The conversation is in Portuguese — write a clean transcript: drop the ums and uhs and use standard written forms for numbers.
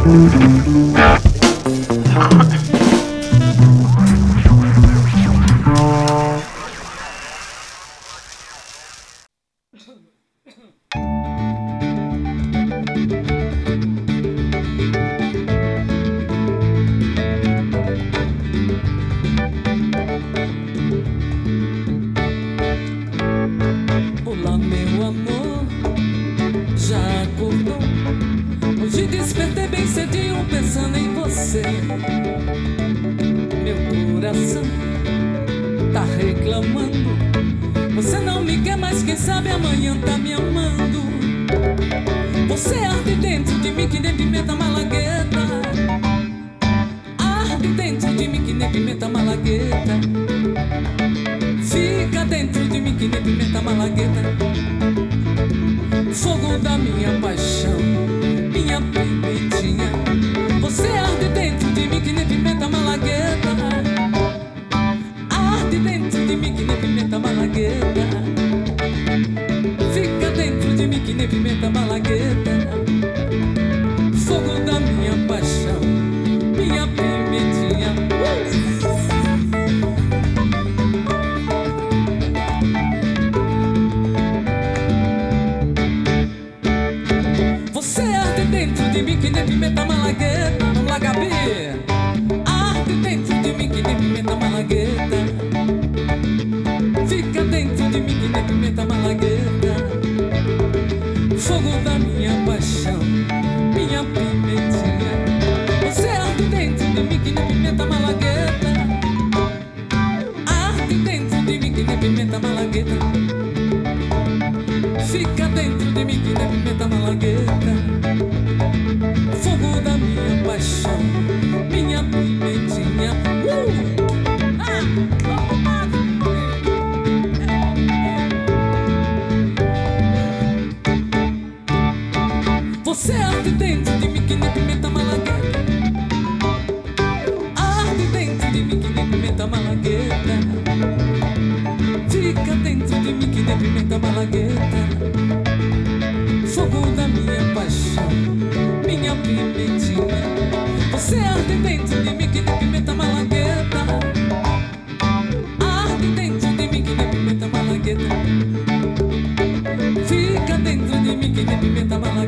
Olá, meu amor, já acordou? Hoje despertei bem cedinho pensando em você. Meu coração tá reclamando. Você não me quer mais, quem sabe amanhã tá me amando. Você arde dentro de mim que nem pimenta malagueta. Arde dentro de mim que nem pimenta malagueta. Fica dentro de mim que nem pimenta malagueta. Fogo da minha paixão, minha pimentinha. Você arde dentro de mim que nem pimenta malagueta. Arde dentro de mim que nem pimenta malagueta. Fica dentro de mim que nem pimenta malagueta. Fogo da minha paixão, minha pimentinha. Você arde dentro de mim que nem pimenta malagueta. Vamos lá, Gabi. Arde dentro de mim que nem pimenta malagueta. Fica dentro de mim que nem pimenta malagueta. Fogo da minha paixão, minha pimentinha. Você arde dentro de mim que nem pimenta malagueta. Arde dentro de mim que nem pimenta malagueta. Fica dentro de mim que nem pimenta malagueta. Fogo da minha paixão, minha pimentinha. Você arde dentro de mim que nem pimenta malagueta. Arde dentro de mim que nem pimenta malagueta. Fica dentro de mim que nem pimenta malagueta. Fogo da minha paixão, minha pimentinha. Você arde dentro de mim que nem pimenta malagueta. Arde dentro de mim que nem pimenta malagueta. Fica dentro de mim que nem pimenta malagueta.